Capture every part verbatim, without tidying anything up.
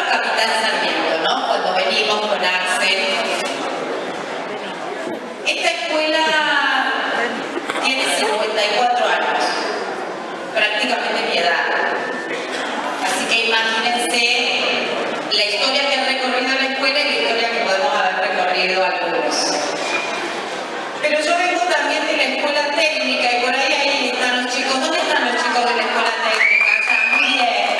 Capitán Sarmiento, ¿no? Cuando venimos con Axel. Esta escuela tiene cincuenta y cuatro años, prácticamente mi edad. Así que imagínense la historia que ha recorrido la escuela y la historia que podemos haber recorrido algunos. Pero yo vengo también de la escuela técnica y por ahí, ahí están los chicos. ¿Dónde están los chicos de la escuela técnica? Ya, muy bien.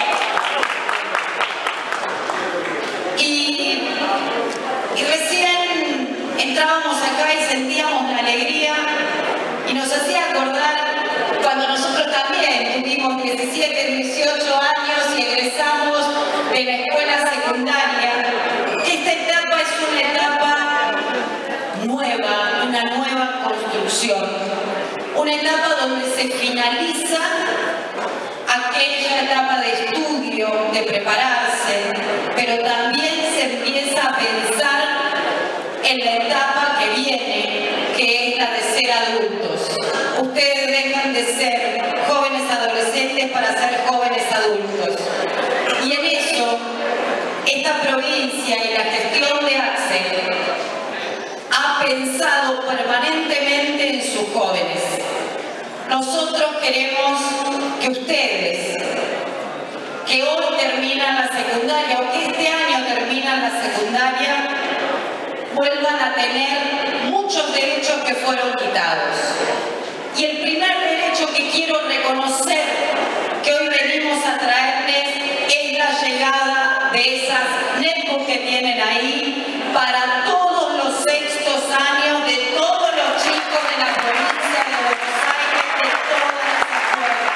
Y, y recién entrábamos acá y sentíamos la alegría y nos hacía acordar cuando nosotros también tuvimos diecisiete, dieciocho años y egresamos de la escuela secundaria. Esta etapa es una etapa nueva, una nueva construcción, una etapa donde se finaliza aquella etapa de estudio, de prepararse, pero también se empieza a pensar en la etapa que viene, que es la de ser adultos. Ustedes dejan de ser jóvenes adolescentes para ser jóvenes adultos. Y en eso, esta provincia y la gestión de Axel ha pensado permanentemente en sus jóvenes. Nosotros queremos que ustedes, que hoy terminan la secundaria o que este año terminan la secundaria, vuelvan a tener muchos derechos que fueron quitados. Y el primer derecho que quiero reconocer que hoy venimos a traerles es la llegada de esas netbooks que tienen ahí para todos los sextos años de todos los chicos de la provincia de Buenos Aires, de todas las escuelas.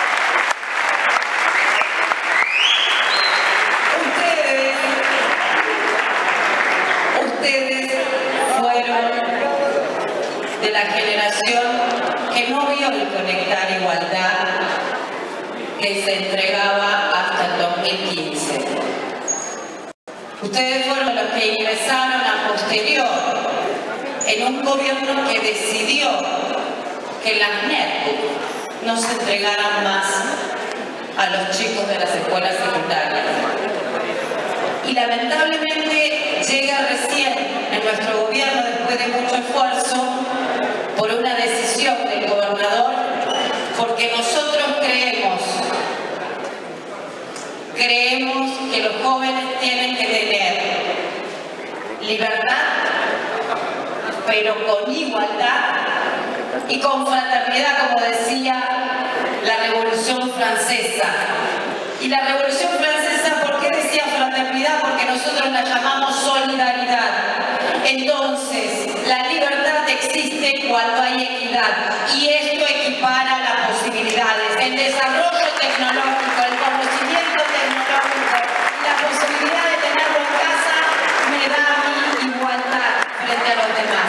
Ustedes, ustedes fueron de la generación que no vio el Conectar Igualdad que se entregaba hasta el dos mil quince. Ustedes fueron los que ingresaron a posterior en un gobierno que decidió que las netbooks no se entregaran más a los chicos de las escuelas secundarias. Y lamentablemente llega recién en nuestro gobierno, después de mucho esfuerzo, por una decisión del gobernador, porque nosotros creemos, creemos que los jóvenes tienen que tener libertad, pero con igualdad y con fraternidad, como decía la Revolución Francesa. Y la Revolución Francesa, ¿por qué decía fraternidad? Porque nosotros la llamamos solidaridad. Entonces, la libertad existe cuando hay equidad y esto equipara las posibilidades. El desarrollo tecnológico, el conocimiento tecnológico y la posibilidad de tenerlo en casa me da a mí igualdad frente a los demás.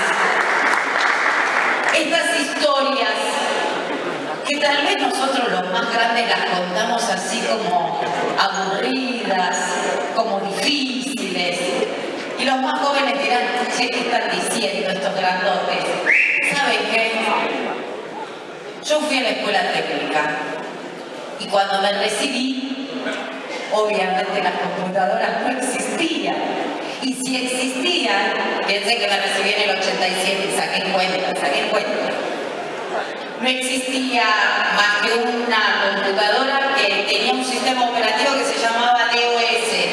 Estas historias, que tal vez nosotros los más grandes las contamos así como aburridas, como difíciles, y los más jóvenes dirán, ¿qué están diciendo estos grandotes? ¿Saben qué? Yo fui a la escuela técnica y cuando me recibí, obviamente las computadoras no existían. Y si existían, pensé que me recibí en el ochenta y siete y saqué cuenta, saqué cuenta. No existía más que una computadora que tenía un sistema operativo que se llamaba D O S.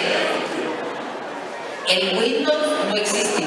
El Windows no existía.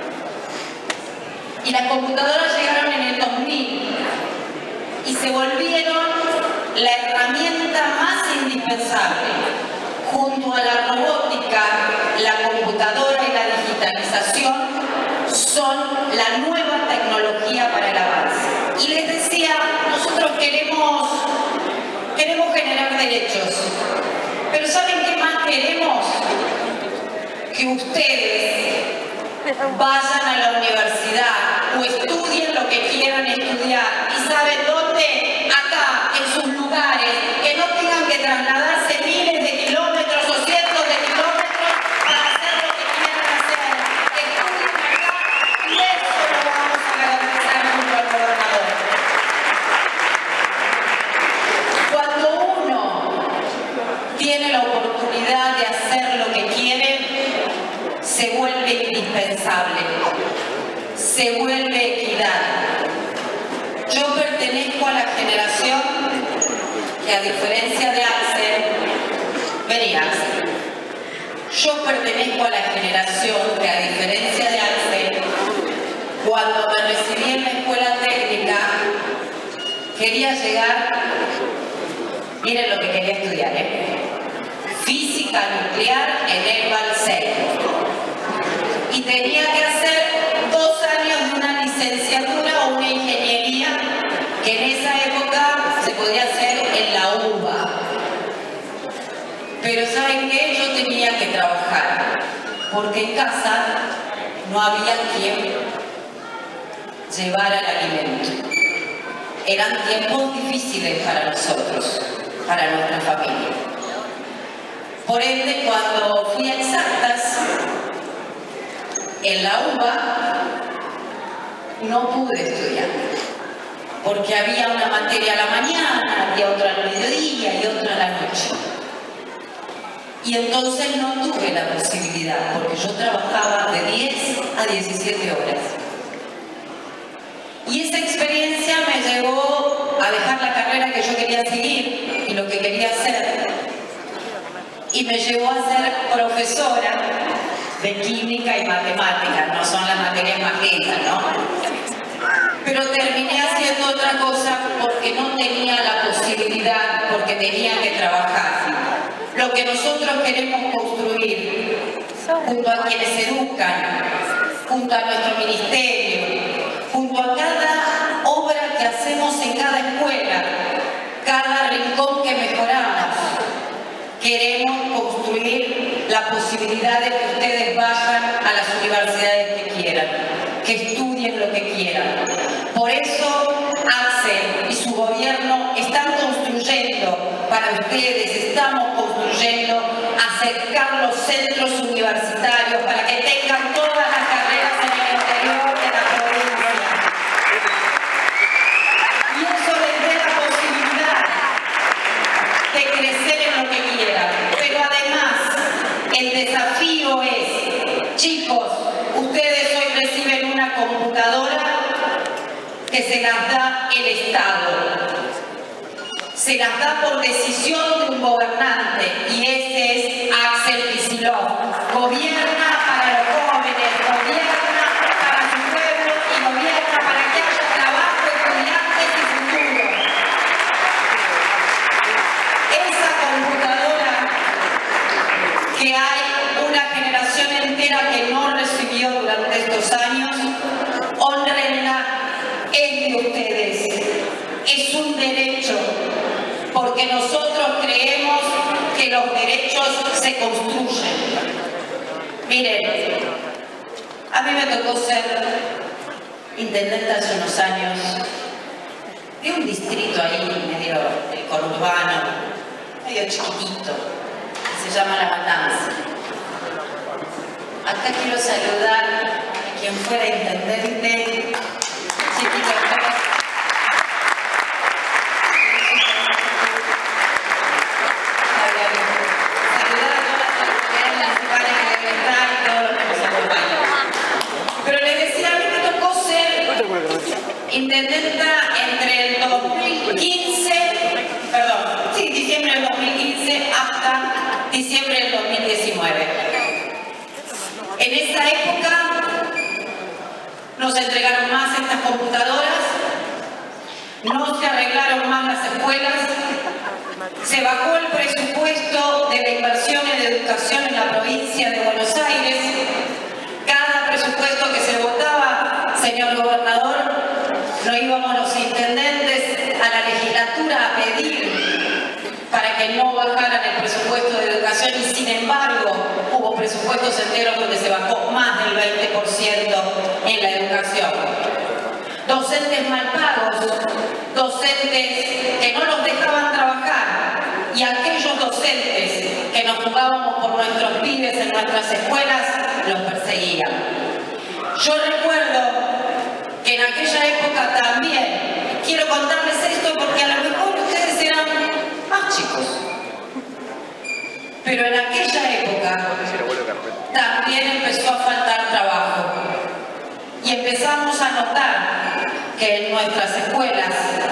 Y las computadoras llegaron en el dos mil y se volvieron la herramienta más indispensable. Junto a la robótica, la computadora y la digitalización son la nueva tecnología para el avance. Y les decía, nosotros queremos, queremos generar derechos, pero ¿saben qué más queremos? Que ustedes vayan a la universidad o estudien lo que quieran estudiar. ¿Y saben dónde? Acá, en sus lugares, que no tengan que trasladarse miles de kilómetros o cientos de kilómetros para hacer lo que quieran hacer. Estudien acá y eso lo vamos a garantizar junto al gobernador. Cuando uno tiene la oportunidad de hacer lo que quiere, indispensable. Se vuelve equidad. Yo pertenezco a la generación que, a diferencia de Axel, vení Axel, yo pertenezco a la generación que, a diferencia de Axel, cuando me recibí en la escuela técnica, quería llegar, miren lo que quería estudiar, ¿eh? Física nuclear en el Balseiro. Y tenía que hacer dos años de una licenciatura o una ingeniería que en esa época se podía hacer en la U B A. Pero ¿saben qué? Yo tenía que trabajar, porque en casa no había quien llevara el alimento. Eran tiempos difíciles para nosotros, para nuestra familia. Por ende, cuando fui a Exactas, en la U B A, no pude estudiar, porque había una materia a la mañana, había otra al mediodía y otra a la noche. Y entonces no tuve la posibilidad, porque yo trabajaba de diez a diecisiete horas. Y esa experiencia me llevó a dejar la carrera que yo quería seguir y lo que quería hacer. Y me llevó a ser profesora de química y matemáticas. No son las materias más lindas, ¿no? Pero terminé haciendo otra cosa porque no tenía la posibilidad, porque tenía que trabajar. Lo que nosotros queremos construir, junto a quienes educan, junto a nuestro ministerio, junto a cada obra que hacemos en cada escuela, cada rincón que mejoramos, queremos construir la posibilidad de que ustedes vayan a las universidades que quieran, que estudien lo que quieran. Por eso Axel y su gobierno están construyendo para ustedes, estamos construyendo acercar los centros universitarios para que tengan todas las carreras en el interior de la provincia. Y eso les dé la posibilidad de crecer en lo que quieran. Pero además, el desafío es, chicos, ustedes hoy reciben una computadora que se las da el Estado. Se las da por decisión de un gobernante, y ese es Axel Kicillof. Gobierna para los jóvenes, gobierna para su pueblo y gobierna para que haya trabajo, estudiantes y futuro. Esa computadora que hay una generación entera que no recibió durante estos años, honrenla, es de ustedes. Es un derecho, porque nosotros creemos que los derechos se construyen. Miren, a mí me tocó ser intendente hace unos años de un distrito ahí medio del conurbano, medio chiquitito, que se llama La Matanza. Acá quiero saludar a quien fuera intendente, chiquito. Intendenta entre el dos mil quince, perdón, sí, diciembre del dos mil quince hasta diciembre del dos mil diecinueve. En esa época nos entregaron más estas computadoras, no se arreglaron más las escuelas, se bajó el presupuesto de la inversión en educación en la provincia de Buenos Aires. Cada presupuesto que se votaba, señor gobernador, no íbamos los intendentes a la legislatura a pedir para que no bajaran el presupuesto de educación, y sin embargo hubo presupuestos enteros donde se bajó más del veinte por ciento en la educación. Docentes mal pagos, docentes que no los dejaban trabajar, y aquellos docentes que nos jugábamos por nuestros pibes en nuestras escuelas los perseguían. Yo recuerdo que en aquella época también, quiero contarles esto porque a lo mejor ustedes eran más chicos, pero en aquella época también empezó a faltar trabajo. empezamos a notar que en nuestras escuelas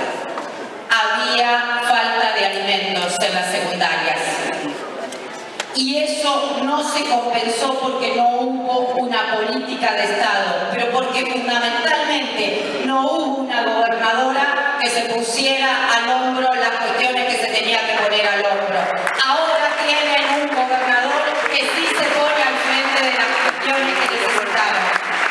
había falta de alimentos en las secundarias. Y eso no se compensó porque no hubo una política de Estado, pero porque fundamentalmente no hubo una gobernadora que se pusiera al hombro las cuestiones que se tenía que poner al hombro. Ahora tienen un gobernador que sí se pone al frente de las cuestiones que necesitamos.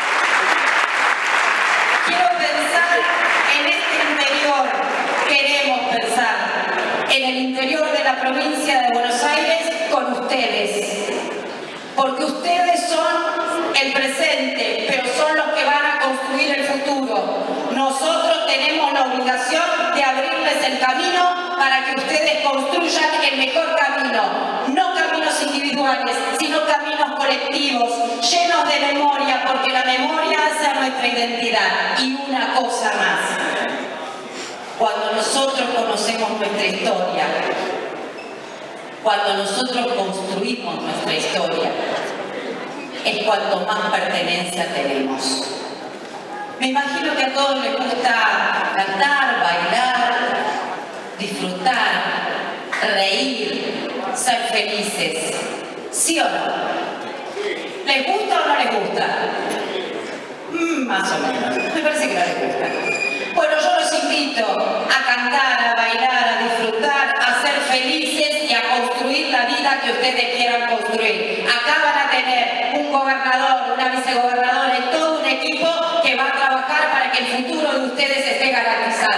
Quiero pensar en este interior, queremos pensar en el interior de la provincia de Buenos Aires con ustedes, porque ustedes son el presente, pero son los que van a construir el futuro. Nosotros tenemos la obligación de abrirles el camino para que ustedes construyan el mejor camino, no caminos individuales, sino caminos colectivos, llenos de memoria, porque la memoria hace a nuestra identidad. Y una cosa más, cuando nosotros conocemos nuestra historia, cuando nosotros construimos nuestra historia, es cuanto más pertenencia tenemos. Me imagino que a todos les gusta cantar, bailar, disfrutar, reír, ser felices. ¿Sí o no? ¿Les gusta o no les gusta? Mm, más o menos. Me parece que no les gusta. Bueno, yo los invito a cantar, a bailar, a disfrutar, a ser felices y a construir la vida que ustedes quieran construir. Acá van a tener un gobernador, una vicegobernadora y todo un equipo que va a trabajar para que el futuro de ustedes esté garantizado.